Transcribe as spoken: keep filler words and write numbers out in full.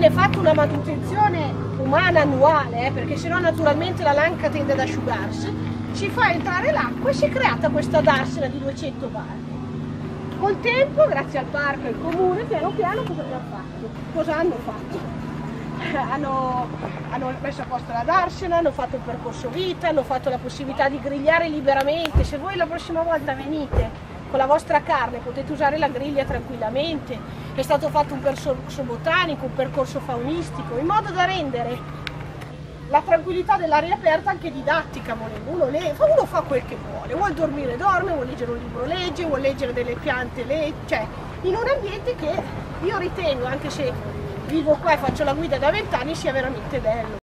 È fatta una manutenzione umana annuale, eh, perché sennò naturalmente la lanca tende ad asciugarsi, si fa entrare l'acqua e si è creata questa darsena di duecento barche. Col tempo, grazie al parco e al comune, piano piano cosa abbiamo fatto? Cosa hanno fatto? Hanno, hanno messo a posto la darsena, hanno fatto il percorso vita, hanno fatto la possibilità di grigliare liberamente. Se voi la prossima volta venite con la vostra carne potete usare la griglia tranquillamente. È stato fatto un percorso botanico, un percorso faunistico, in modo da rendere la tranquillità dell'aria aperta anche didattica, volendo. Uno, le, uno fa quel che vuole, vuol dormire dorme, vuol leggere un libro legge, vuol leggere delle piante legge, cioè in un ambiente che io ritengo, anche se vivo qua e faccio la guida da vent'anni, sia veramente bello.